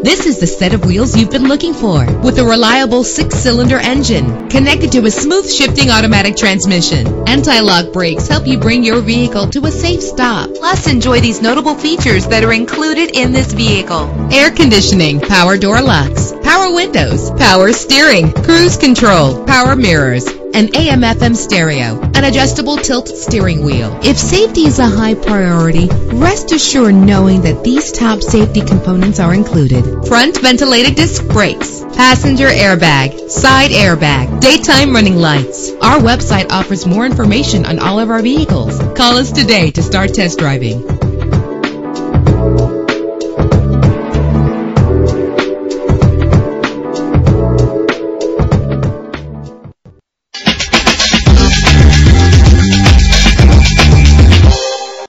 This is the set of wheels you've been looking for, with a reliable 6-cylinder engine connected to a smooth shifting automatic transmission. Anti-lock brakes help you bring your vehicle to a safe stop. Plus, enjoy these notable features that are included in this vehicle: air conditioning, power door locks, power windows, power steering, cruise control, power mirrors, an AM/FM stereo, an adjustable tilt steering wheel. If safety is a high priority, rest assured knowing that these top safety components are included: front ventilated disc brakes, passenger airbag, side airbag, daytime running lights. Our website offers more information on all of our vehicles. Call us today to start test driving.